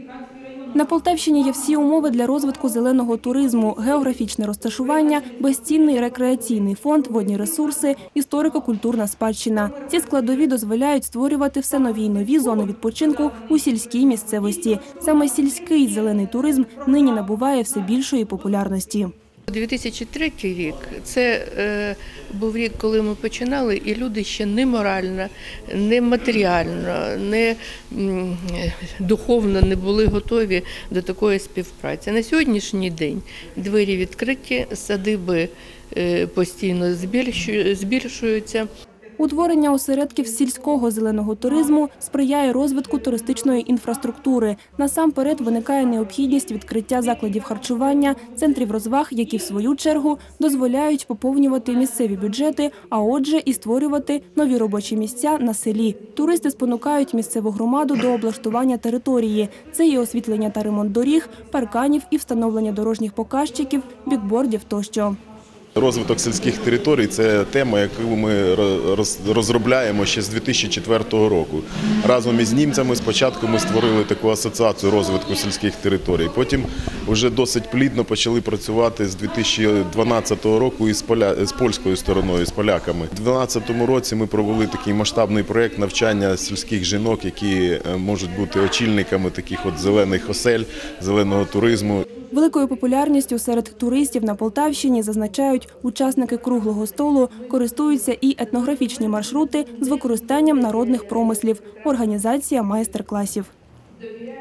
На Полтавщині є всі умови для розвитку зеленого туризму: географічне розташування, безцінний рекреаційний фонд, водні ресурси, історико-культурна спадщина. Ці складові дозволяють створювати все нові й нові зони відпочинку у сільській місцевості. Саме сільський зелений туризм нині набуває все більшої популярності. 2003 рік – це був рік, коли ми починали, і люди ще не морально, не матеріально, не духовно не були готові до такої співпраці. На сьогоднішній день двері відкриті, садиби постійно збільшуються. Утворення осередків сільського зеленого туризму сприяє розвитку туристичної інфраструктури. Насамперед виникає необхідність відкриття закладів харчування, центрів розваг, які в свою чергу дозволяють поповнювати місцеві бюджети, а отже і створювати нові робочі місця на селі. Туристи спонукають місцеву громаду до облаштування території. Це і освітлення та ремонт доріг, парканів і встановлення дорожніх показчиків, бікбордів тощо. Розвиток сільських територій – це тема, яку ми розробляємо ще з 2004 року. Разом із німцями спочатку ми створили таку асоціацію розвитку сільських територій. Потім вже досить плідно почали працювати з 2012 року із польською стороною, з поляками. У 2012 році ми провели такий масштабний проєкт навчання сільських жінок, які можуть бути очільниками таких от зелених осель, зеленого туризму. Великою популярністю серед туристів на Полтавщині, зазначають учасники круглого столу, користуються і етнографічні маршрути з використанням народних промислів, організація майстер-класів.